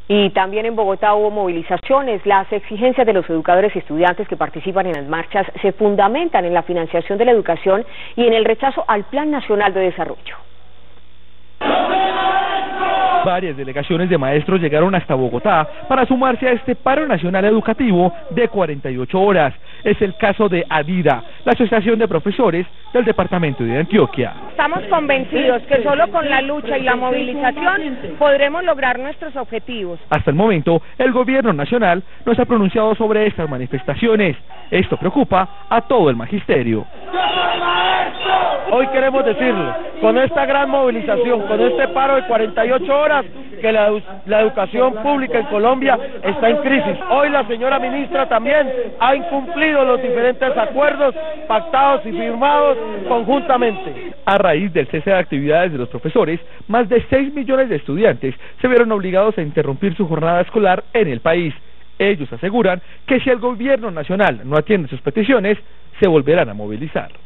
Y también en Bogotá hubo movilizaciones. Las exigencias de los educadores y estudiantes que participan en las marchas se fundamentan en la financiación de la educación y en el rechazo al Plan Nacional de Desarrollo. Varias delegaciones de maestros llegaron hasta Bogotá para sumarse a este paro nacional educativo de 48 horas. Es el caso de ADIDA, la Asociación de Profesores del Departamento de Antioquia. Estamos convencidos que solo con la lucha y la movilización podremos lograr nuestros objetivos. Hasta el momento, el gobierno nacional no se ha pronunciado sobre estas manifestaciones. Esto preocupa a todo el magisterio. Hoy queremos decirle, con esta gran movilización, con este paro de 48 horas, que la educación pública en Colombia está en crisis. Hoy la señora ministra también ha incumplido los diferentes acuerdos pactados y firmados conjuntamente. A raíz del cese de actividades de los profesores, más de 6 millones de estudiantes se vieron obligados a interrumpir su jornada escolar en el país. Ellos aseguran que si el gobierno nacional no atiende sus peticiones, se volverán a movilizar.